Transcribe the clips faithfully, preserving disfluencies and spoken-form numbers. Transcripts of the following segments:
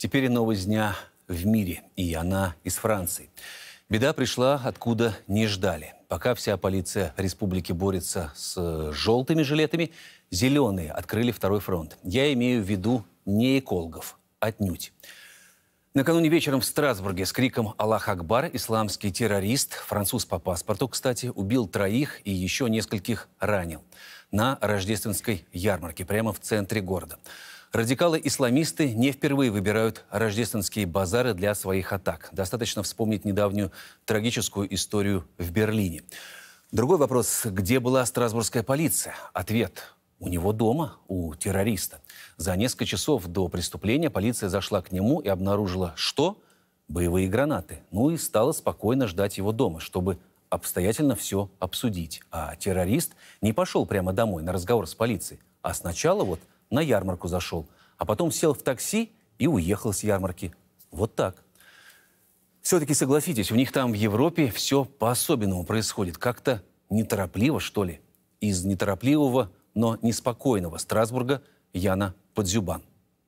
Теперь и новость дня в мире, и она из Франции. Беда пришла, откуда не ждали. Пока вся полиция республики борется с желтыми жилетами, зеленые открыли второй фронт. Я имею в виду не экологов, отнюдь. Накануне вечером в Страсбурге с криком «Аллах Акбар» исламский террорист, француз по паспорту, кстати, убил троих и еще нескольких ранил на рождественской ярмарке прямо в центре города. Радикалы-исламисты не впервые выбирают рождественские базары для своих атак. Достаточно вспомнить недавнюю трагическую историю в Берлине. Другой вопрос: где была страсбургская полиция? Ответ: у него дома, у террориста. За несколько часов до преступления полиция зашла к нему и обнаружила, что? Боевые гранаты. Ну и стала спокойно ждать его дома, чтобы обстоятельно все обсудить. А террорист не пошел прямо домой на разговор с полицией, а сначала вот на ярмарку зашел, а потом сел в такси и уехал с ярмарки. Вот так. Все-таки согласитесь, у них там в Европе все по-особенному происходит. Как-то неторопливо, что ли. Из неторопливого, но неспокойного Страсбурга Яна Подзюбан.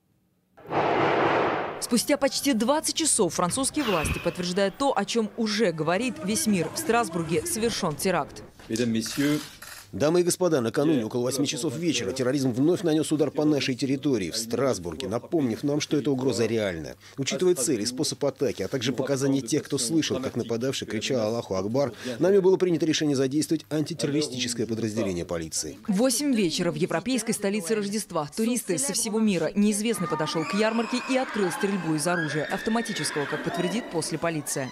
Спустя почти двадцать часов французские власти подтверждают то, о чем уже говорит весь мир. В Страсбурге совершен теракт. Дамы и господа, накануне около восьми часов вечера терроризм вновь нанес удар по нашей территории, в Страсбурге, напомнив нам, что эта угроза реальна. Учитывая цель и способ атаки, а также показания тех, кто слышал, как нападавший кричал «Аллаху Акбар», нами было принято решение задействовать антитеррористическое подразделение полиции. Восемь вечера в европейской столице Рождества. Туристы со всего мира. Неизвестный подошел к ярмарке и открыл стрельбу из оружия автоматического, как подтвердит после полиция.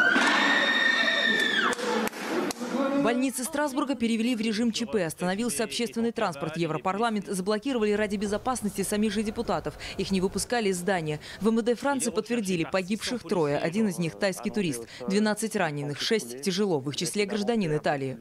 Больницы Страсбурга перевели в режим ЧП. Остановился общественный транспорт. Европарламент заблокировали ради безопасности самих же депутатов. Их не выпускали из здания. В МВД Франции подтвердили: погибших трое. Один из них тайский турист. двенадцать раненых, шесть тяжело, в их числе гражданин Италии.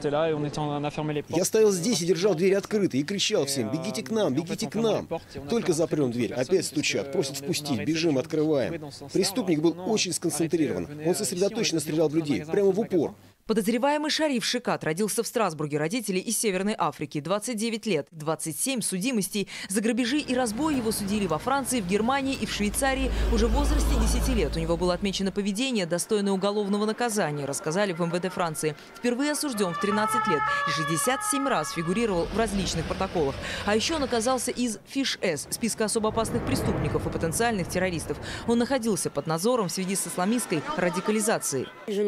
Я стоял здесь и держал дверь открытой и кричал всем: бегите к нам, бегите к нам. Только запрем дверь, опять стучат, просят впустить, бежим, открываем. Преступник был очень сконцентрирован. Он сосредоточенно стрелял в людей, прямо в упор. Подозреваемый Шариф Шикат родился в Страсбурге. Родители из Северной Африки. двадцать девять лет, двадцать семь судимостей. За грабежи и разбой его судили во Франции, в Германии и в Швейцарии. Уже в возрасте десяти лет у него было отмечено поведение, достойное уголовного наказания, рассказали в МВД Франции. Впервые осужден в тринадцать лет и шестьдесят семь раз фигурировал в различных протоколах. А еще он оказался из ФИШ-С, списка особо опасных преступников и потенциальных террористов. Он находился под надзором в связи с исламистской радикализацией.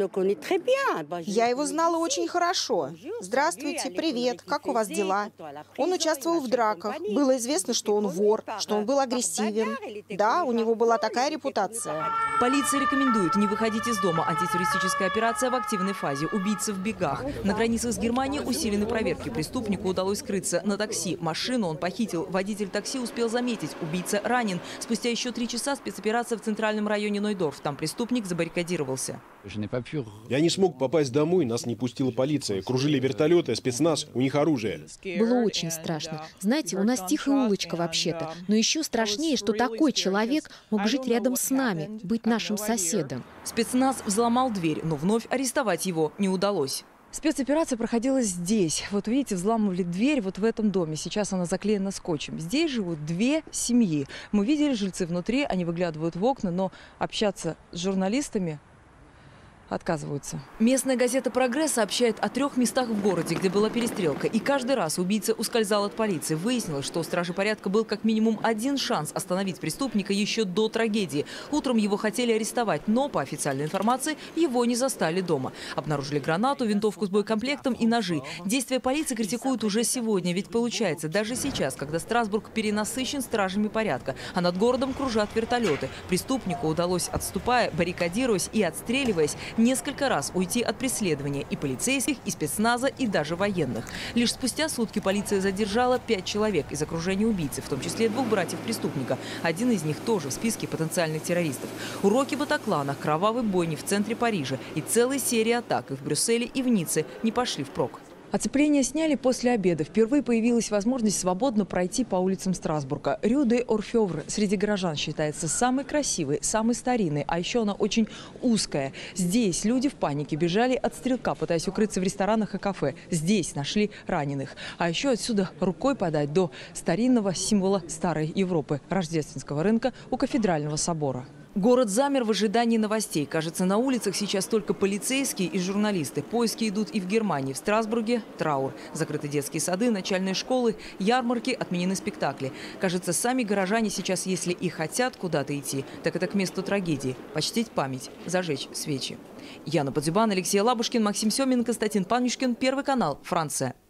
Я его знала очень хорошо. Здравствуйте, привет, как у вас дела? Он участвовал в драках. Было известно, что он вор, что он был агрессивен. Да, у него была такая репутация. Полиция рекомендует не выходить из дома. Антитеррористическая операция в активной фазе. Убийца в бегах. На границах с Германией усилены проверки. Преступнику удалось скрыться на такси. Машину он похитил. Водитель такси успел заметить. Убийца ранен. Спустя еще три часа спецоперация в центральном районе Нойдорф. Там преступник забаррикадировался. Я не смог попасть домой, нас не пустила полиция. Кружили вертолеты, спецназ, у них оружие. Было очень страшно. Знаете, у нас тихая улочка вообще-то. Но еще страшнее, что такой человек мог жить рядом с нами, быть нашим соседом. Спецназ взломал дверь, но вновь арестовать его не удалось. Спецоперация проходила здесь. Вот видите, взламывали дверь вот в этом доме. Сейчас она заклеена скотчем. Здесь живут две семьи. Мы видели жильцы внутри, они выглядывают в окна, но общаться с журналистами отказываются. Местная газета «Прогресс» сообщает о трех местах в городе, где была перестрелка. И каждый раз убийца ускользал от полиции. Выяснилось, что у стражи порядка был как минимум один шанс остановить преступника еще до трагедии. Утром его хотели арестовать, но, по официальной информации, его не застали дома. Обнаружили гранату, винтовку с боекомплектом и ножи. Действия полиции критикуют уже сегодня. Ведь получается, даже сейчас, когда Страсбург перенасыщен стражами порядка, а над городом кружат вертолеты, преступнику удалось, отступая, баррикадируясь и отстреливаясь, несколько раз уйти от преследования и полицейских, и спецназа, и даже военных. Лишь спустя сутки полиция задержала пять человек из окружения убийцы, в том числе двух братьев-преступника. Один из них тоже в списке потенциальных террористов. Уроки Батаклана, кровавой бойни в центре Парижа и целой серии атак и в Брюсселе, и в Ницце не пошли впрок. Оцепление сняли после обеда. Впервые появилась возможность свободно пройти по улицам Страсбурга. Рю де Орфевр среди горожан считается самой красивой, самой старинной, а еще она очень узкая. Здесь люди в панике бежали от стрелка, пытаясь укрыться в ресторанах и кафе. Здесь нашли раненых. А еще отсюда рукой подать до старинного символа старой Европы – рождественского рынка у Кафедрального собора. Город замер в ожидании новостей. Кажется, на улицах сейчас только полицейские и журналисты. Поиски идут и в Германии. В Страсбурге – траур. Закрыты детские сады, начальные школы, ярмарки, отменены спектакли. Кажется, сами горожане сейчас, если и хотят куда-то идти, так это к месту трагедии. Почтить память, зажечь свечи. Яна Подзюбан, Алексей Лабушкин, Максим Семин, Константин Панюшкин. Первый канал. Франция.